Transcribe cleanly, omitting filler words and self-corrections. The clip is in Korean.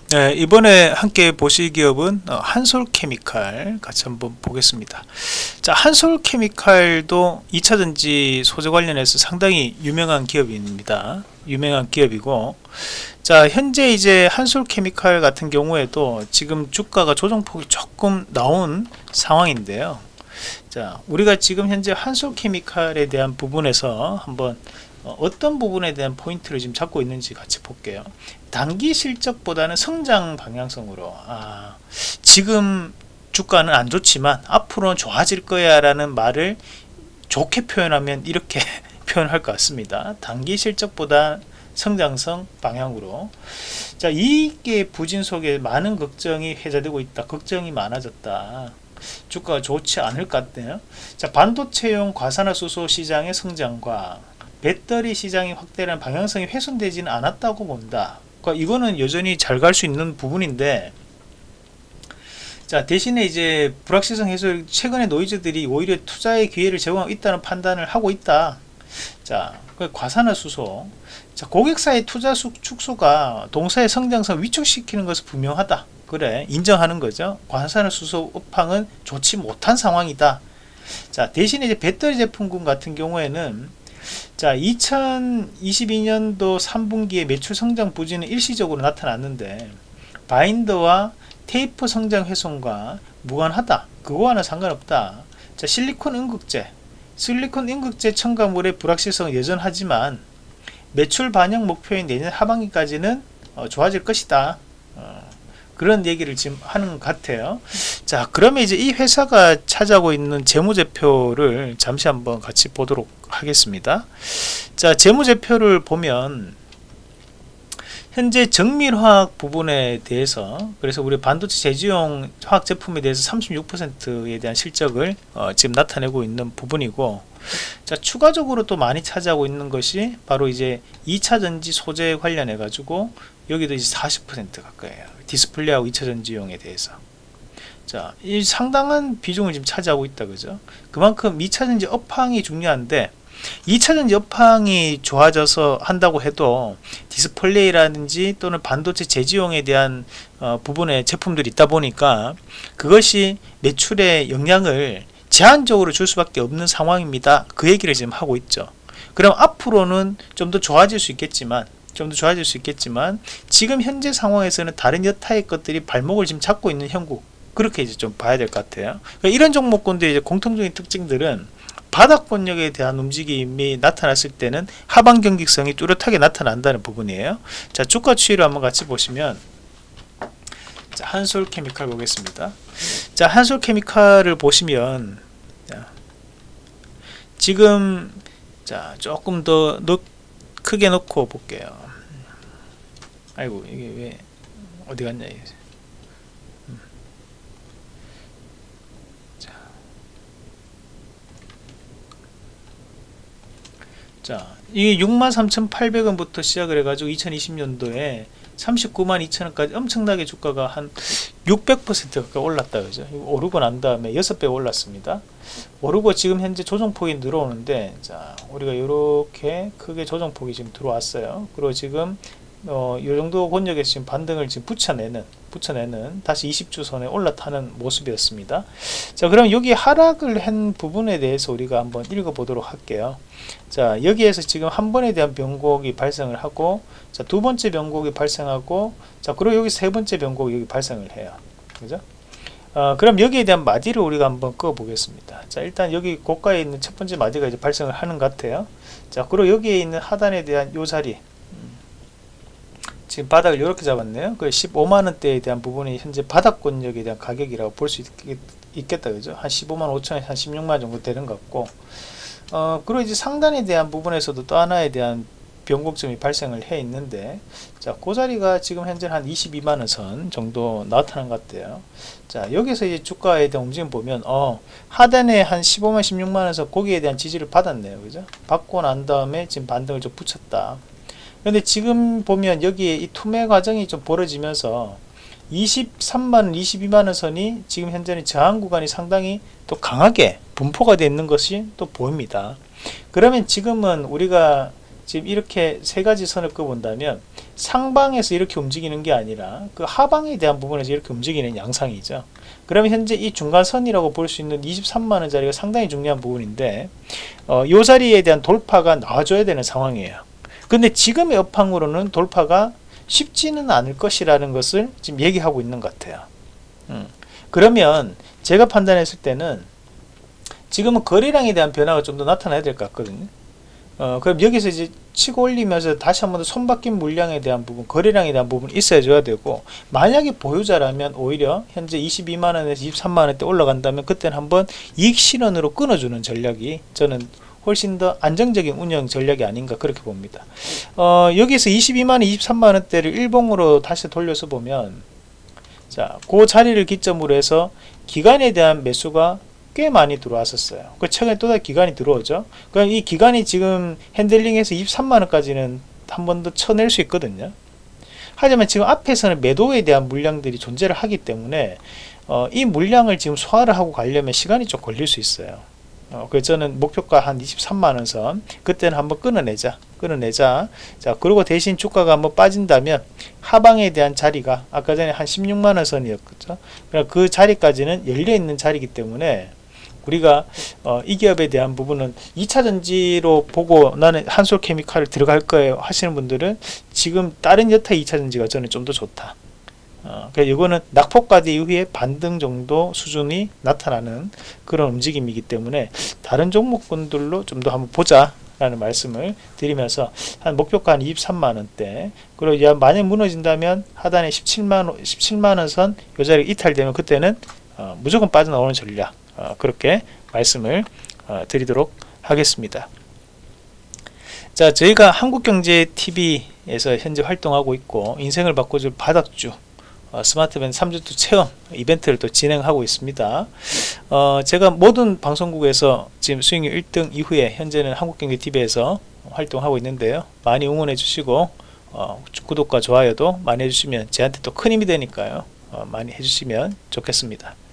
네, 이번에 함께 보실 기업은 한솔케미칼 같이 한번 보겠습니다. 자, 한솔케미칼도 2차전지 소재 관련해서 상당히 유명한 기업입니다. 유명한 기업이고, 자, 현재 이제 한솔케미칼 같은 경우에도 지금 주가가 조정폭이 조금 나온 상황인데요. 자, 우리가 지금 현재 한솔케미칼에 대한 부분에서 한번 어떤 부분에 대한 포인트를 지금 잡고 있는지 같이 볼게요. 단기 실적보다는 성장 방향성으로, 지금 주가는 안 좋지만 앞으로는 좋아질 거야 라는 말을 좋게 표현하면 이렇게 표현할 것 같습니다. 단기 실적보다 성장성 방향으로. 자, 이게 부진 속에 많은 걱정이 회자되고 있다. 걱정이 많아졌다. 주가가 좋지 않을 것 같네요. 자, 반도체용 과산화수소 시장의 성장과 배터리 시장이 확대라는 방향성이 훼손되지는 않았다고 본다. 그러니까 이거는 여전히 잘 갈 수 있는 부분인데, 자, 대신에 이제 불확실성 해소, 최근에 노이즈들이 오히려 투자의 기회를 제공하고 있다는 판단을 하고 있다. 자, 과산화수소, 자, 고객사의 투자 축소가 동사의 성장성 위축시키는 것은 분명하다. 그래, 인정하는 거죠. 과산화수소 업황은 좋지 못한 상황이다. 자, 대신에 이제 배터리 제품군 같은 경우에는, 자, 2022년도 3분기에 매출 성장 부진은 일시적으로 나타났는데 바인더와 테이프 성장 훼손과 무관하다. 그거와는 상관없다. 자, 실리콘 음극재 첨가물의 불확실성은 여전하지만 매출 반영 목표인 내년 하반기까지는 좋아질 것이다. 그런 얘기를 지금 하는 것 같아요. 자, 그러면 이제 이 회사가 차지하고 있는 재무제표를 잠시 한번 같이 보도록 하겠습니다. 자, 재무제표를 보면 현재 정밀화학 부분에 대해서, 그래서 우리 반도체 제조용 화학 제품에 대해서 36%에 대한 실적을 지금 나타내고 있는 부분이고, 자, 추가적으로 또 많이 차지하고 있는 것이 바로 이제 2차전지 소재 관련해 가지고 여기도 이제 40% 가까이에요. 디스플레이하고 2차전지용에 대해서. 자, 이 상당한 비중을 지금 차지하고 있다, 그죠? 그만큼 2차전지 업황이 중요한데, 2차전지 업황이 좋아져서 한다고 해도 디스플레이라든지 또는 반도체 제지용에 대한 부분의 제품들이 있다 보니까 그것이 매출에 영향을 제한적으로 줄 수밖에 없는 상황입니다. 그 얘기를 지금 하고 있죠. 그럼 앞으로는 좀 더 좋아질 수 있겠지만, 지금 현재 상황에서는 다른 여타의 것들이 발목을 지금 잡고 있는 형국, 그렇게 이제 좀 봐야 될 것 같아요. 그러니까 이런 종목군들의 이제 공통적인 특징들은 바닥권역에 대한 움직임이 나타났을 때는 하방 경직성이 뚜렷하게 나타난다는 부분이에요. 자, 주가 추이를 한번 같이 보시면, 자, 한솔케미칼 보겠습니다. 자, 한솔케미칼을 보시면, 자, 지금, 자, 조금 더 크게 놓고 볼게요. 아이고, 이게 왜 어디 갔냐 이게. 자, 이게 63,800원부터 시작을 해가지고 2020년도에 392,000원까지 엄청나게 주가가 한 600% 가까이 올랐다, 그죠? 오르고 난 다음에 6배 올랐습니다. 오르고 지금 현재 조정폭이 늘어오는데, 자, 우리가 이렇게 크게 조정폭이 지금 들어왔어요. 그리고 지금 이 정도 권역에서 지금 반등을 지금 붙여내는 다시 20주선에 올라타는 모습이었습니다. 자, 그럼 여기 하락을 한 부분에 대해서 우리가 한번 읽어보도록 할게요. 자, 여기에서 지금 한 번에 대한 변곡이 발생을 하고, 자, 두 번째 변곡이 발생하고, 자, 그리고 여기 세 번째 변곡이 여기 발생을 해요. 그죠? 그럼 여기에 대한 마디를 우리가 한번 꺼 보겠습니다. 자, 일단 여기 고가에 있는 첫 번째 마디가 이제 발생을 하는 것 같아요. 자, 그리고 여기에 있는 하단에 대한 요 자리, 지금 바닥을 이렇게 잡았네요. 그 15만원대에 대한 부분이 현재 바닥권역에 대한 가격이라고 볼 수 있겠다, 그죠? 한 155,000원, 한 16만원 정도 되는 것 같고, 그리고 이제 상단에 대한 부분에서도 또 하나에 대한 변곡점이 발생을 해 있는데, 자, 그 자리가 지금 현재 한 22만원 선 정도 나타난 것 같아요. 자, 여기서 이제 주가에 대한 움직임 보면, 하단에 한 15만, 16만원 선 거기에 대한 지지를 받았네요, 그죠? 받고 난 다음에 지금 반등을 좀 붙였다. 근데 지금 보면 여기에 이 투매 과정이 좀 벌어지면서 23만원, 22만원 선이 지금 현재는 저항 구간이 상당히 또 강하게 분포가 되어 있는 것이 또 보입니다. 그러면 지금은 우리가 지금 이렇게 세 가지 선을 꺼본다면 상방에서 이렇게 움직이는 게 아니라 그 하방에 대한 부분에서 이렇게 움직이는 양상이죠. 그러면 현재 이 중간선이라고 볼 수 있는 23만원짜리가 상당히 중요한 부분인데 이 자리에 대한 돌파가 나와줘야 되는 상황이에요. 근데 지금의 업황으로는 돌파가 쉽지는 않을 것이라는 것을 지금 얘기하고 있는 것 같아요. 그러면 제가 판단했을 때는 지금은 거래량에 대한 변화가 좀 더 나타나야 될 것 같거든요. 그럼 여기서 이제 치고 올리면서 다시 한번 더 손바뀐 물량에 대한 부분, 거래량에 대한 부분이 있어야 줘야 되고, 만약에 보유자라면 오히려 현재 22만원에서 23만원대 올라간다면 그때는 한번 이익 실현으로 끊어주는 전략이 저는 훨씬 더 안정적인 운영 전략이 아닌가 그렇게 봅니다. 여기서 22만원, 23만원대를 일봉으로 다시 돌려서 보면, 자, 그 자리를 기점으로 해서 기간에 대한 매수가 꽤 많이 들어왔었어요. 그 최근에 또다시 기간이 들어오죠. 그럼 이 기간이 지금 핸들링해서 23만원까지는 한 번 더 쳐낼 수 있거든요. 하지만 지금 앞에서는 매도에 대한 물량들이 존재를 하기 때문에 이 물량을 지금 소화를 하고 가려면 시간이 좀 걸릴 수 있어요. 그래서 저는 목표가 한 23만원 선, 그때는 한번 끊어내자. 자, 그리고 대신 주가가 한번 빠진다면 하방에 대한 자리가 아까 전에 한 16만원 선이었죠. 그러니까 그 자리까지는 열려있는 자리이기 때문에 우리가 이 기업에 대한 부분은 2차전지로 보고 나는 한솔케미칼을 들어갈 거예요 하시는 분들은 지금 다른 여타 2차전지가 저는 좀 더 좋다. 그러니까 이거는 낙폭과대 이후에 반등 정도 수준이 나타나는 그런 움직임이기 때문에 다른 종목군들로 좀 더 한번 보자 라는 말씀을 드리면서 한 목표가 한 23만원대, 그리고 만약 무너진다면 하단에 17만원 선 이 자리 이탈되면 그때는 무조건 빠져나오는 전략, 그렇게 말씀을 드리도록 하겠습니다. 자, 저희가 한국경제TV에서 현재 활동하고 있고 인생을 바꿔줄 바닥주 스마트밴드 3주 체험 이벤트를 또 진행하고 있습니다. 제가 모든 방송국에서 지금 수익률 1등 이후에 현재는 한국경제TV에서 활동하고 있는데요. 많이 응원해 주시고 구독과 좋아요도 많이 해주시면 저한테 또 큰 힘이 되니까요. 많이 해주시면 좋겠습니다.